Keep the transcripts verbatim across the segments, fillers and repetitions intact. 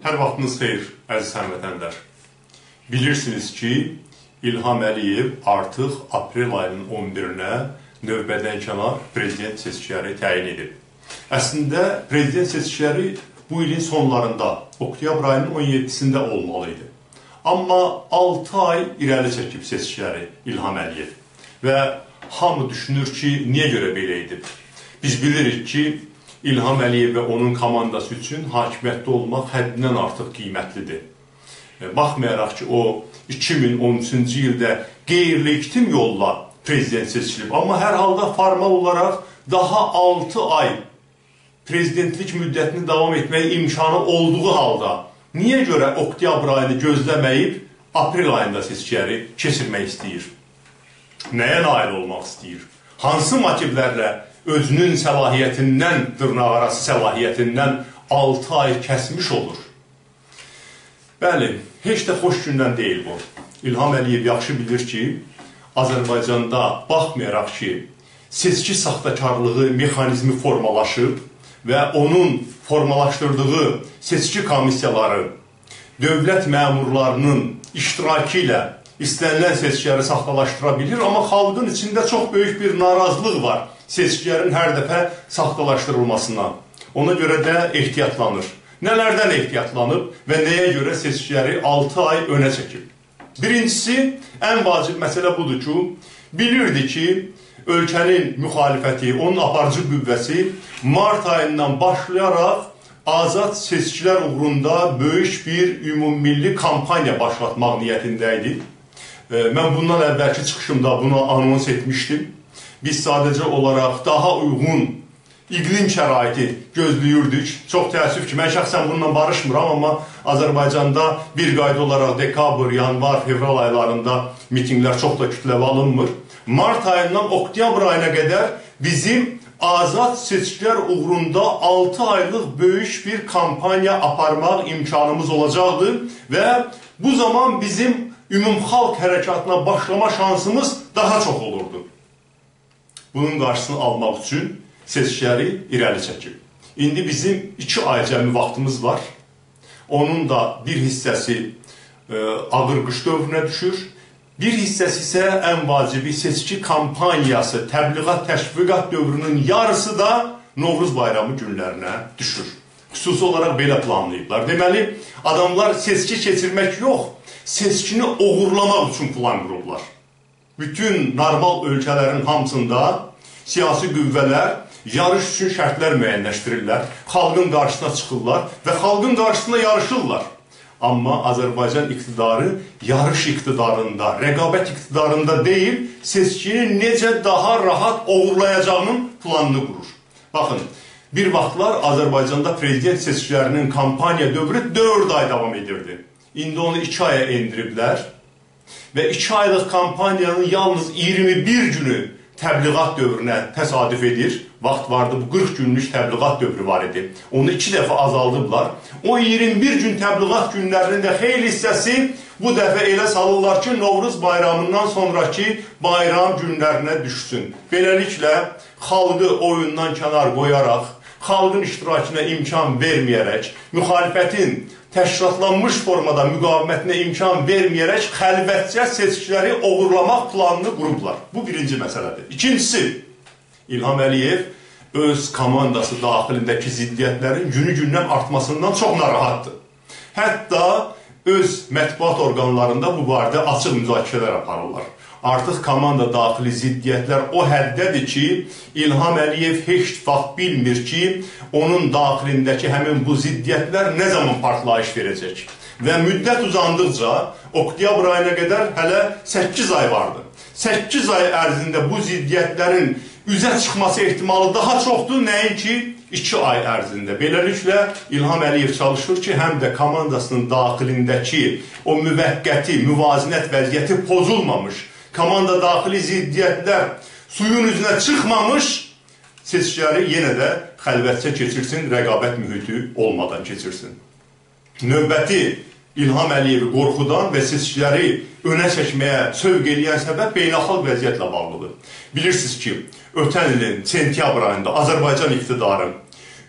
Hər vaxtınız xeyir, əziz həmvətənlər. Bilirsiniz ki, İlham Əliyev artıq aprel ayının on birinə növbədənkənar prezident seçkiləri təyin edib. Əslində, prezident seçkiləri bu ilin sonlarında, oktyabr ayının on yeddisində olmalıydı. Amma altı ay irəli çəkib seçkiləri İlham Əliyev. Və hamı düşünür ki, niyə görə belə edib? Biz bilirik ki, İlham Əliyev və onun komandası üçün hakimiyyətdə olmaq həddindən artıq qiymətlidir. Baxmayaraq ki, o iki min on üçüncü ildə qeyri-legitim yolla prezident seçilib. Amma hər halda formal olaraq daha altı ay prezidentlik müddətini davam etməyə imkanı olduğu halda niyə görə oktyabr ayını gözləməyib aprel ayında seçkiləri keçirmək istəyir? Nəyə nail olmaq istəyir? Hansı motivlərlə özünün səlahiyyətindən, dırnaqarası səlahiyyətindən altı ay kəsmiş olur? Bəli, heç də xoş gündən deyil bu. İlham Əliyev yaxşı bilir ki, Azərbaycanda baxmayaraq ki, seçki saxtakarlığı mexanizmi formalaşıb və onun formalaşdırdığı seçki komissiyaları dövlət məmurlarının iştirakı ilə istənilən seçkiləri saxtalaşdıra bilir, amma xalqın içində çox böyük bir narazılıq var seçkilərin hər dəfə saxtalaşdırılmasına. Ona görə də ehtiyatlanır. Nələrdən ehtiyatlanıb və nəyə görə seçkiləri altı ay önə çəkib? Birincisi, ən vacib məsələ budur ki, bilirdi ki, ölkənin müxalifəti, onun aparıcı qüvvəsi mart ayından başlayaraq azad seçkilər uğrunda böyük bir ümummilli kampaniya başlatmaq niyyətində idi. Mən bundan əvvəlki çıxışımda bunu anons etmişdim. Biz sadəcə olaraq daha uyğun iqlim şəraiti gözləyirdik. Çox təəssüf ki, mən şəxsən bununla barışmıram, amma Azərbaycanda bir qayda olaraq dekabr, yanvar, fevral aylarında mitinglər çox da kütləvi alınmır. Mart ayından oktyabr ayına qədər bizim azad seçkilər uğrunda altı aylıq böyük bir kampaniya aparmaq imkanımız olacaqdır və bu zaman bizim ümumxalq hərəkatına başlama şansımız daha çox olurdu. Bunun qarşısını almaq üçün seçkiləri irəli çəkib. İndi bizim iki ay cəmi vaxtımız var. Onun da bir hissəsi e, ağır qış dövrünə düşür. Bir hissəsi isə ən vacibi seçki kampaniyası, təbliğat, təşviqat dövrünün yarısı da Novruz bayramı günlərinə düşür. Xüsusi olaraq belə planlayıblar. Deməli, adamlar seçki keçirmək yox, seçkini oğurlamaq üçün plan qurublar. Bütün normal ölkələrin hamısında siyasi qüvvələr yarış üçün şərtlər müəyyənləşdirirlər, xalqın qarşısına çıxırlar və xalqın qarşısında yarışırlar. Amma Azərbaycan iqtidarı yarış iqtidarında, rəqabət iqtidarında deyil, seçkini necə daha rahat oğurlayacağının planını qurur. Baxın, bir vaxtlar Azərbaycanda prezident seçkilərinin kampaniya dövrü dörd ay davam edirdi. İndi onu iki aya endiriblər. Və iki aylıq kampaniyanın yalnız iyirmi bir günü təbliğat dövrünə təsadüf edir. Vaxt vardı, bu qırx günlük təbliğat dövrü var idi. Onu iki dəfə azaldıblar. O iyirmi bir gün təbliğat günlərinin də xeyli hissəsi bu dəfə elə salırlar ki, Novruz bayramından sonraki bayram günlərinə düşsün. Beləliklə, xalqı oyundan kənar qoyaraq, xalqın iştirakına imkan verməyərək, müxalifətin təşkilatlanmış formada müqavimətinə imkan verməyərək xəlvətcə seçkiləri oğurlamaq planını qurublar. Bu birinci məsələdir. İkincisi, İlham Əliyev öz komandası daxilindəki ziddiyyətlərin günü-gündən artmasından çox narahatdır. Hətta öz mətbuat orqanlarında bu barədə açıq müzakirələr aparırlar. Artıq komanda daxili ziddiyyətlər o həddədir ki, İlham Əliyev heç vaxt bilmir ki, onun daxilindəki həmin bu ziddiyyətlər nə zaman partlayış verəcək. Və müddət uzandıqca, oktyabr ayına qədər hələ səkkiz ay vardı. səkkiz ay ərzində bu ziddiyyətlərin üzə çıxması ehtimalı daha çoxdur, nəinki iki ay ərzində. Beləliklə, İlham Əliyev çalışır ki, həm də komandasının daxilindəki o müvəqqəti, müvazinət vəziyyəti pozulmamış, komanda daxili ziddiyyətlər suyun üzünə çıxmamış, seçkiləri yenə də xəlvətcə keçirsin, rəqabət mühiti olmadan keçirsin. Növbəti İlham Əliyevi qorxudan və seçkiləri önə çəkməyə sövq eləyən səbəb beynəlxalq vəziyyətlə bağlıdır. Bilirsiniz ki, ötən ilin sentyabr ayında Azərbaycan iqtidarı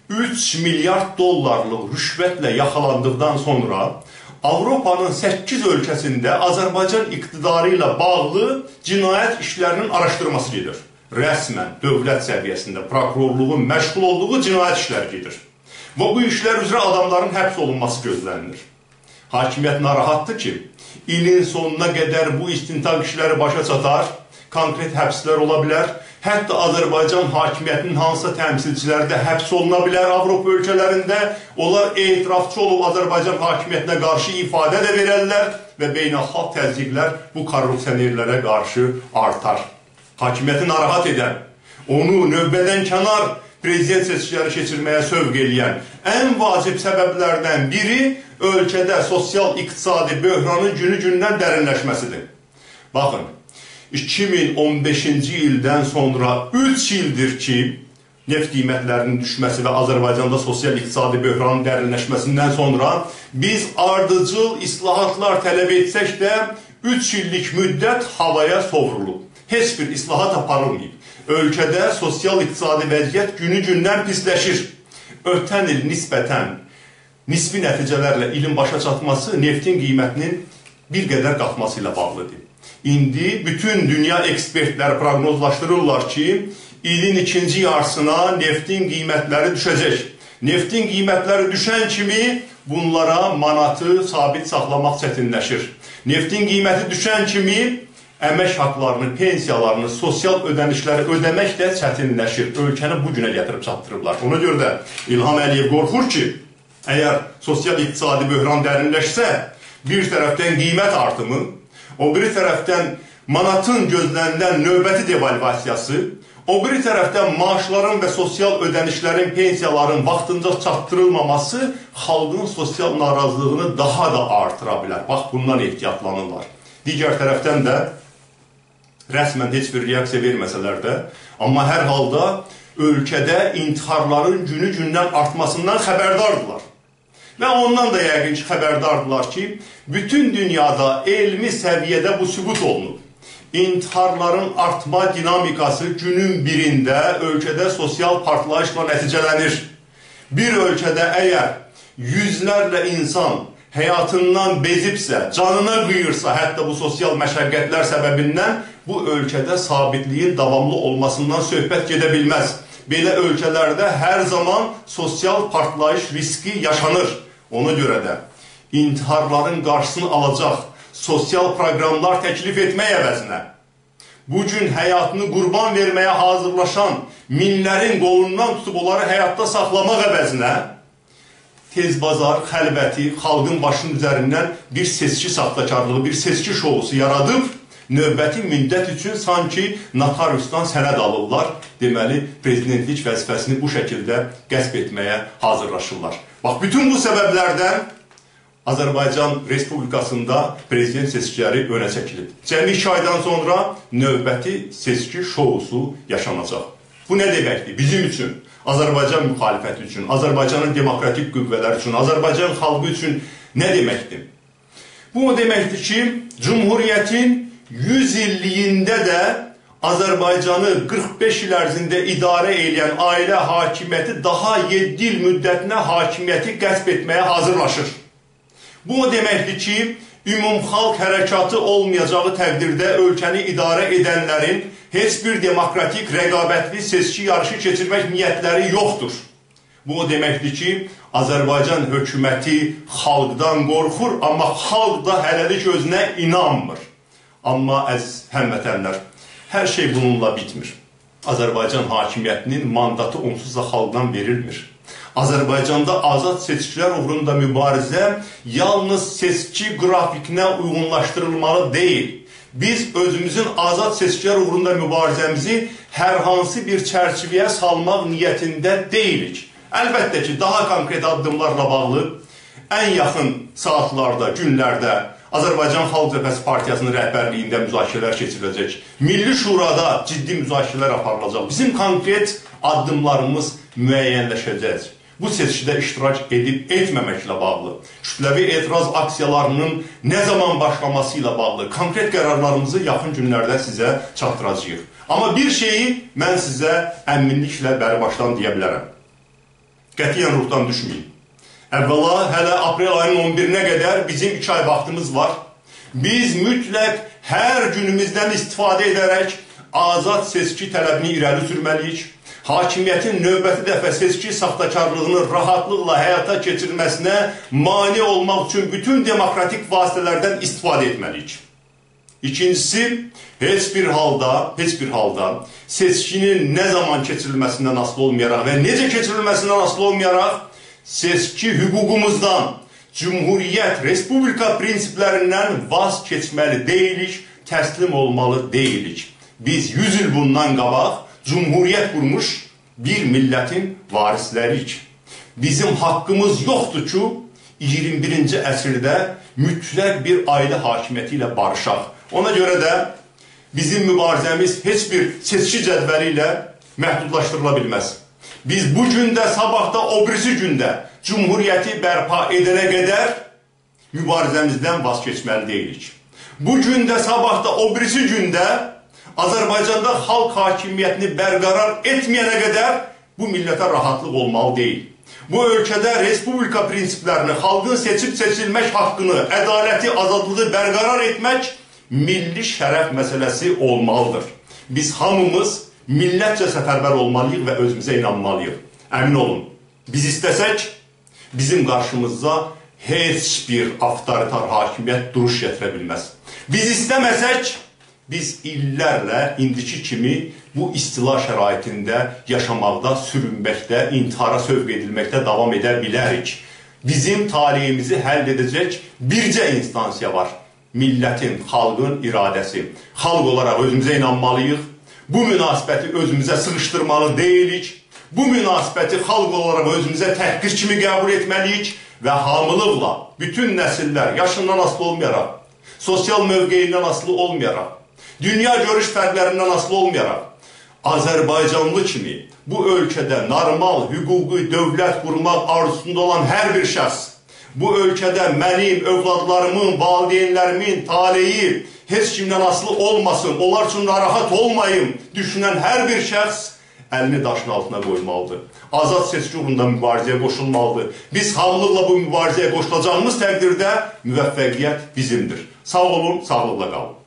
üç milyard dollarlıq rüşvətlə yaxalandıqdan sonra Avropanın səkkiz ölkəsində Azərbaycan iqtidarı ilə bağlı cinayət işlərinin araşdırması gedir. Rəsmən dövlət səviyyəsində prokurorluğun məşğul olduğu cinayət işləri gedir. Və bu işlər üzrə adamların həbs olunması gözlənilir. Hakimiyyət narahatdır ki, ilin sonuna qədər bu istintaq işləri başa çatar, konkret həbslər ola bilər. Hətta Azərbaycan hakimiyyətinin hansısa təmsilçiləri də həbs oluna bilər Avropa ölkələrində. Onlar etirafçı olub Azərbaycan hakimiyyətinə qarşı ifadə də verərlər və beynəlxalq təzyiqlər bu korrupsionerlərə qarşı artar. Hakimiyyəti narahat edən, onu növbədən kənar prezident seçkiləri keçirməyə sövq eləyən ən vacib səbəblərdən biri ölkədə sosial-iqtisadi böhranın günü-gündən dərinləşməsidir. Baxın, iki min on beşinci ildən sonra üç ildir ki, neft qiymətlərinin düşməsi və Azərbaycanda sosial-iqtisadi böhranın dərinləşməsindən sonra biz ardıcıl islahatlar tələb etsək də üç illik müddət havaya sovrulub. Heç bir islahat aparılmayıb. Ölkədə sosial-iqtisadi vəziyyət günü-gündən pisləşir. Ötən il nisbətən nisbi nəticələrlə ilin başa çatması neftin qiymətinin bir qədər qalxması ilə bağlıdır. İndi bütün dünya ekspertləri proqnozlaşdırırlar ki, ilin ikinci yarısına neftin qiymətləri düşəcək. Neftin qiymətləri düşən kimi bunlara manatı sabit saxlamaq çətinləşir. Neftin qiyməti düşən kimi əmək haqlarını, pensiyalarını, sosial ödənişləri ödəmək də çətinləşir. Ölkəni bu günə gətirib çatdırıblar. Ona görə də İlham Əliyev qorxur ki, əgər sosial-iqtisadi böhran dərinləşsə, bir tərəfdən qiymət artımı, o biri tərəfdən manatın gözlənilən növbəti devalvasiyası, o biri tərəfdən maaşların və sosial ödənişlərin, pensiyaların vaxtında çatdırılmaması xalqın sosial narazılığını daha da artıra bilər. Bax, bundan ehtiyatlanırlar. Digər tərəfdən də rəsmən heç bir reaksiya verməsələr də, amma hər halda ölkədə intiharların günü-gündən artmasından xəbərdardırlar. Və ondan da yəqin ki, xəbərdardılar ki, bütün dünyada elmi səviyyədə bu sübut olunub. İntiharların artma dinamikası günün birində ölkədə sosial partlayışla nəticələnir. Bir ölkədə əgər yüzlərlə insan həyatından bezibsə, canına qıyırsa, hətta bu sosial məşəqqətlər səbəbindən bu ölkədə sabitliyin davamlı olmasından söhbət gedə bilməz. Belə ölkələrdə hər zaman sosial partlayış riski yaşanır. Ona görə də intiharların qarşısını alacaq sosial proqramlar təklif etmək əvəzinə, bugün həyatını qurban verməyə hazırlaşan minlərin qolundan tutub onları həyatda saxlamaq əvəzinə, tez bazar, xəlvəti, xalqın başının üzərindən bir seçki saxtakarlığı, bir seçki şovusu yaradıb, növbəti müddət üçün sanki notariusdan sənəd alırlar. Deməli, prezidentlik vəzifəsini bu şəkildə qəsb etməyə hazırlaşırlar. Bax, bütün bu səbəblərdən Azərbaycan Respublikasında prezident seçkiləri önə çəkilib. Cəmi iki aydan sonra növbəti seçki şovusu yaşanacaq. Bu nə deməkdir? Bizim üçün, Azərbaycan müxalifəti üçün, Azərbaycanın demokratik qüvvələri üçün, Azərbaycan xalqı üçün nə deməkdir? Bu o deməkdir ki, Cumhuriyyətin yüz illiyində də Azərbaycanı qırx beş il ərzində idarə edən ailə hakimiyyəti daha yeddi il müddətinə hakimiyyəti qəsb etməyə hazırlaşır. Bu o deməkdir ki, ümumxalq hərəkatı olmayacağı təqdirdə ölkəni idarə edənlərin heç bir demokratik, rəqabətli seçki yarışı keçirmək niyyətləri yoxdur. Bu o deməkdir ki, Azərbaycan hökuməti xalqdan qorxur, amma xalq da hələlik özünə inanmır. Amma əziz həmvətənlər, hər şey bununla bitmir. Azərbaycan hakimiyyətinin mandatı onsuz da xalqdan verilmir. Azərbaycanda azad seçkilər uğrunda mübarizə yalnız seçki qrafikinə uyğunlaşdırılmalı deyil. Biz özümüzün azad seçkilər uğrunda mübarizəmizi hər hansı bir çərçivəyə salmaq niyyətində deyilik. Əlbəttə ki, daha konkret addımlarla bağlı ən yaxın saatlarda, günlərdə Azərbaycan Xalq Cəbhəsi Partiyasının rəhbərliyində müzakirələr keçiriləcək. Milli Şurada ciddi müzakirələr aparılacaq. Bizim konkret addımlarımız müəyyənləşəcək. Bu seçkidə iştirak edib etməməklə bağlı, kütləvi etiraz aksiyalarının nə zaman başlaması ilə bağlı konkret qərarlarımızı yaxın günlərdə sizə çatdıracağıq. Amma bir şeyi mən sizə əminliklə bəri başdan deyə bilərəm. Qətiyyən ruhdan düşməyin. Əvvəla, hələ aprel ayının on birinə qədər bizim iki ay vaxtımız var. Biz mütləq hər günümüzdən istifadə edərək azad seçki tələbini irəli sürməliyik. Hakimiyyətin növbəti dəfə seçki saxtakarlığını rahatlıqla həyata keçirməsinə mane olmaq üçün bütün demokratik vasitələrdən istifadə etməliyik. İkincisi, heç bir halda, heç bir halda seçkinin nə zaman keçirilməsindən asılı olmayaraq və necə keçirilməsindən asılı olmayaraq seçki hüququmuzdan, Cümhuriyyət, Respublika prinsiplərindən vaz keçməli deyilik, təslim olmalı deyilik. Biz yüz il bundan qabaq Cumhuriyyət qurmuş bir millətin varisləriyik. Bizim haqqımız yoxdur ki, iyirmi birinci əsrdə mütləq bir ailə hakimiyyəti ilə barışaq. Ona görə də bizim mübarizəmiz heç bir seçki cədvəli ilə məhdudlaşdırıla bilməz. Biz bu gündə, sabahda, o birisi gündə Cumhuriyyəti bərpa edənə qədər mübarizəmizdən vaz keçməli deyilik. Bu gündə, sabahda, o birisi gündə Azərbaycanda xalq hakimiyyətini bərqərar etməyənə qədər bu millətə rahatlıq olmalı deyil. Bu ölkədə respublika prinsiplərini, xalqın seçib seçilmək haqqını, ədaləti, azadlığı bərqərar etmək milli şərəf məsələsi olmalıdır. Biz hamımız millətcə səfərbər olmalıyıq və özümüzə inanmalıyıq. Əmin olun, biz istəsək, bizim qarşımızda heç bir avtoritar hakimiyyət duruş gətirə bilməz. Biz istəməsək, biz illərlə indiki kimi bu istila şəraitində yaşamaqda, sürünməkdə, intihara sövq edilməkdə davam edə bilərik. Bizim taleyimizi həll edəcək bircə instansiya var. Millətin, xalqın iradəsi. Xalq olaraq özümüzə inanmalıyıq. Bu münasibəti özümüzə sığışdırmalı deyilik. Bu münasibəti xalq olaraq özümüzə təhqir kimi qəbul etməliyik və hamılıqla bütün nəsillər yaşından asılı olmayaraq, sosial mövqeyindən asılı olmayaraq, dünya görüş fərqlərindən asılı olmayaraq, Azərbaycanlı kimi bu ölkədə normal, hüquqi dövlət qurmaq arzusunda olan hər bir şəxs, bu ölkədə mənim, övladlarımın, valideynlərimin taleyi heç kimdən asılı olmasın, onlar üçün narahat olmayım, düşünən hər bir şəxs əlini daşın altına qoymalıdır. Azad seçki uğrunda mübarizəyə qoşulmalıdır. Biz hamılıqla bu mübarizəyə qoşulacağımız təqdirdə müvəffəqiyyət bizimdir. Sağ olun, sağlıqla qalın.